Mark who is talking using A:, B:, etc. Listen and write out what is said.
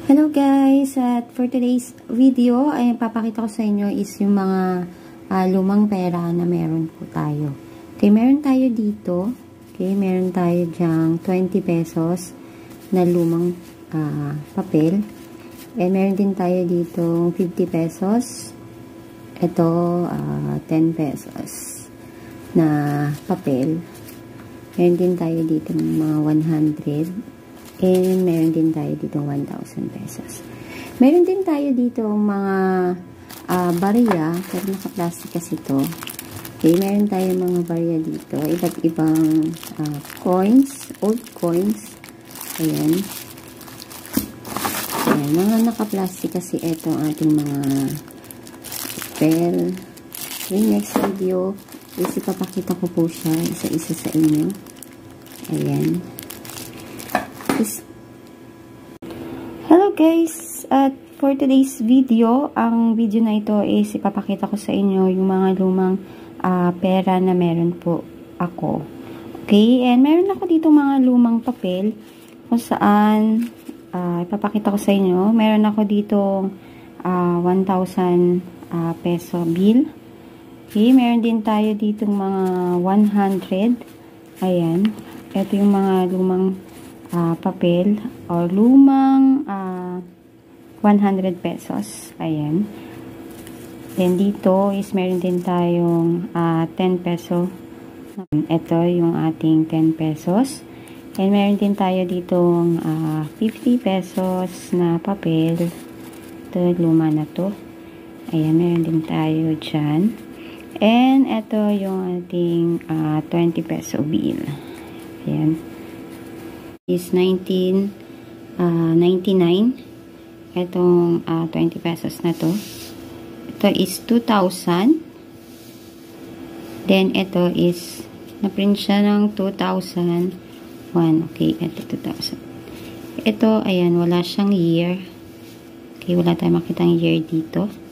A: Hello guys, at for today's video ay papakita ko sa inyo is yung mga lumang pera na meron po tayo. Okay, meron tayo dito. Okay, meron tayo dyang 20 pesos na lumang papel. And meron din tayo dito 50 pesos. Ito 10 pesos na papel. Meron din tayo dito mga 100. And meron din tayo dito 1,000 pesos. Meron din tayo dito mga barya, pero naka-plastic kasi ito. Okay, meron tayo mga barya dito. Iba't ibang coins, old coins. Ayan. Ayan, mga naka-plastic kasi ito ang ating mga spell. Yung next video, is ipapakita ko po siya isa-isa sa inyo. Ayan. Hello guys, at for today's video, ang video na ito is ipapakita ko sa inyo yung mga lumang pera na meron po ako. Okay, and meron ako dito mga lumang papel kung saan ipapakita ko sa inyo. Meron ako dito 1,000 peso bill. Okay, meron din tayo dito mga 100. Ayan, ito yung mga lumang papel or lumang 100 pesos. Ayan. Then dito is meron din tayong 10 peso. Ito yung ating 10 pesos. And meron din tayo ditong 50 pesos na papel. Ito, luma na to. Ayan, meron din tayo dyan. And ito yung ating 20 peso bill. Ayan. Is 1999. Itong 20 pesos na to. Ito is 2,000. Then ito is na-print siya ng 2001. Okay, ito 2,000. Ito, ayan, wala siyang year. Okay, wala tayong makitang year dito.